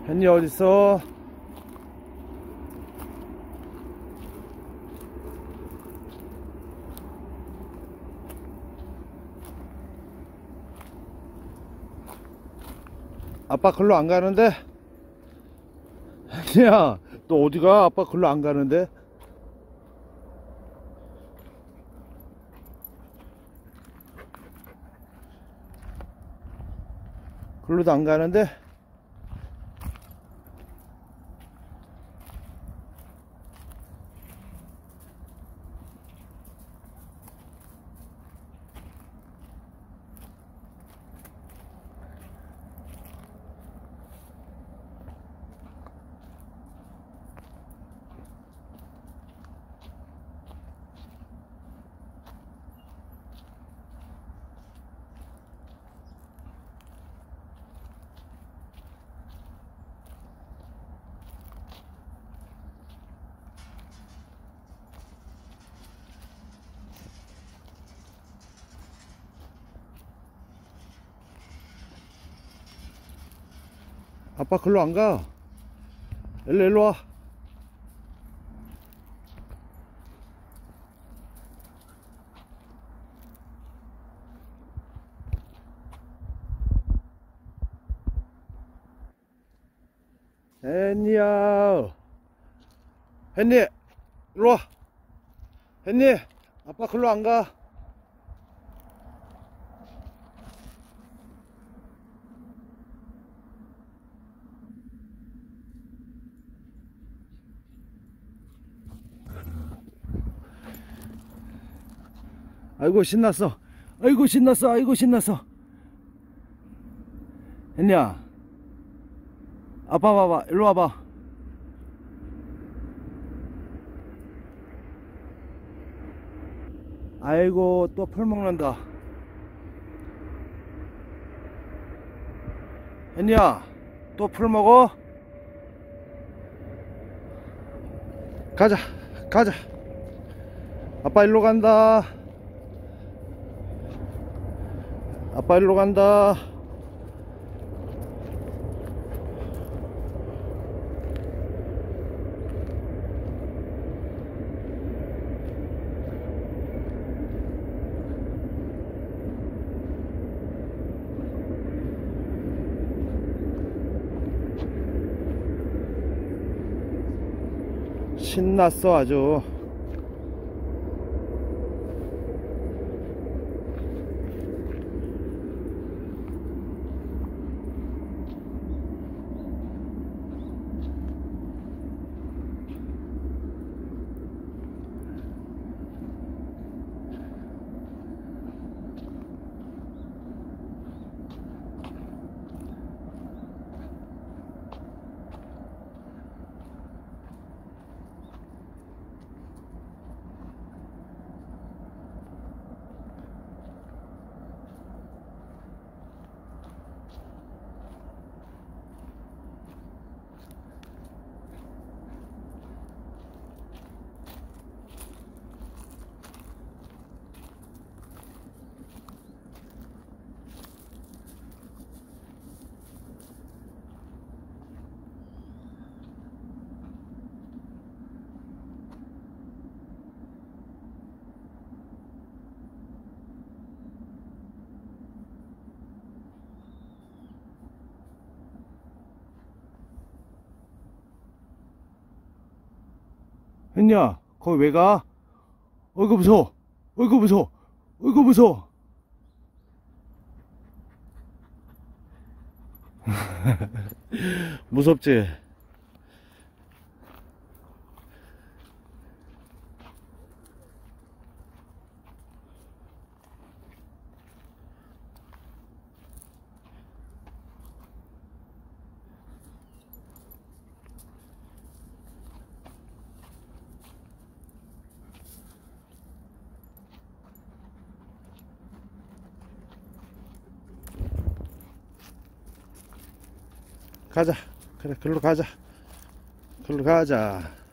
햇니 어딨어? 아빠 글로 안 가는데? 야, 너 어디가? 아빠 글로 안 가는데? 글로도 안 가는데? 아빠 글로 안 가. 일로 와. 햇니야. 햇니, 일로 와. 햇니, 아빠 글로 안 가. 아이고 신났어. 아이고 신났어. 아이고 신났어. 햇니야, 아빠 봐봐. 일로 와봐. 아이고 또 풀 먹는다. 햇니야, 또 풀 먹어? 가자 가자. 아빠 일로 간다. 아빠 일로 간다. 신났어 아주. 햇니야, 거기 왜 가? 어이구 무서워. 어이구 무서워. 어이구 무서워. 무섭지? 가자. 그래, 글로 가자. 글로 가자.